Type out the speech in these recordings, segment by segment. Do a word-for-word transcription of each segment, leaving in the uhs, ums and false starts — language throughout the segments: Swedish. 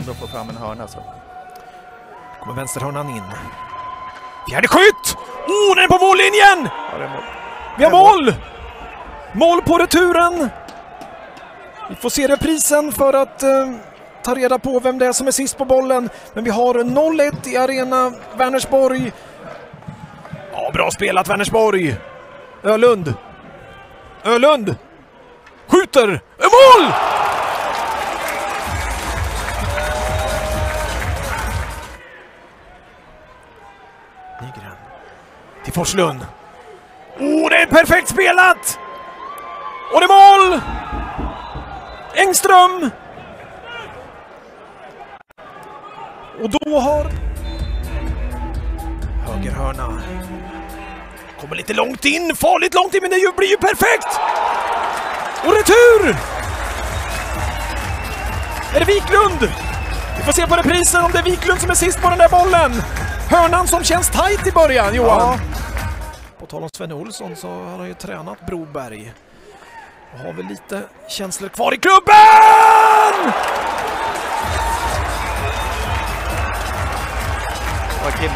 ändå få fram en hörna. Så. Kommer vänsterhörnan in. Fjärde skytt! Oh, den är på mållinjen! Ja, det är mål. Vi har mål! Mål på returen. Vi får se reprisen för att eh, ta reda på vem det är som är sist på bollen. Men vi har noll ett i arena Vänersborg. Ja, bra spelat Vänersborg. Ölund. Ölund. Skjuter. Mål! Nygren. Till Forslund. Oh, det är perfekt spelat! Och det är mål! Engström! Och då har... Högerhörna. Kommer lite långt in, farligt långt in, men det blir ju perfekt! Och retur! Är det Wiklund? Vi får se på reprisen om det är Wiklund som är sist på den där bollen. Hörnan som känns tajt i början, Johan. Ja. På tal om Sven Olsson så har han ju tränat Broberg. Och har väl lite känslor kvar i klubben! Joakim.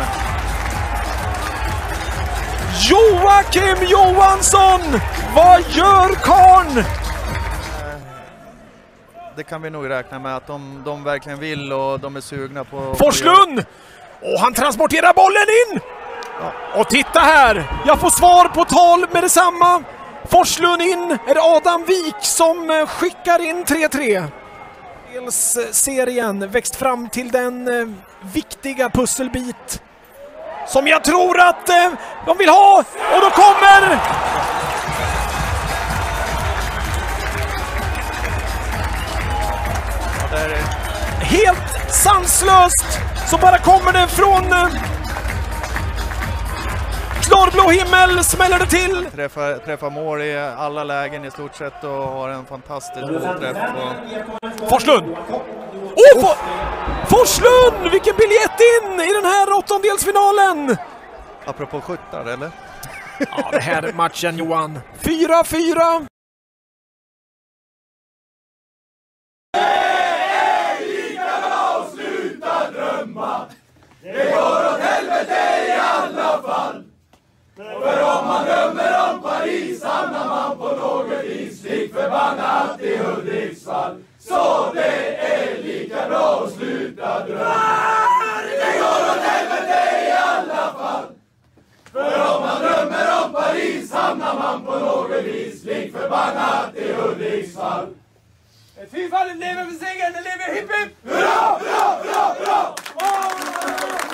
Joakim Johansson! Vad gör karn? Det kan vi nog räkna med att de, de verkligen vill och de är sugna på... Forslund! Och han transporterar bollen in! Ja. Och titta här! Jag får svar på tal med detsamma. Forslund in. Är det Adam Wik som skickar in tre tre. Serien växt fram till den eh, viktiga pusselbit som jag tror att eh, de vill ha. Och då kommer... Ja, det är... Helt sanslöst så bara kommer det från... Eh, klarblå himmel smäller det till. Träffar, träffar mål i alla lägen i stort sett och har en fantastisk träff. Och... Forslund! Oh, For Forslund! Vilken biljett in i den här åttondelsfinalen! Apropå skyttar, eller? Ja, det här är matchen, Johan. fyra fyra. Det är lika bra att sluta drömma. Det går åt helvete i alla fall. För om man drömmer om Paris hamnar man på något vis lik förbannat i Hudiksvall. Så det är lika bra att sluta drömma. Det går åt helvete i alla fall. För om man drömmer om Paris hamnar man på något vis lik förbannat i Hudiksvall. Fy fan, det lever för segern, det lever hipp hipp! Hurra, hurra, hurra, hurra!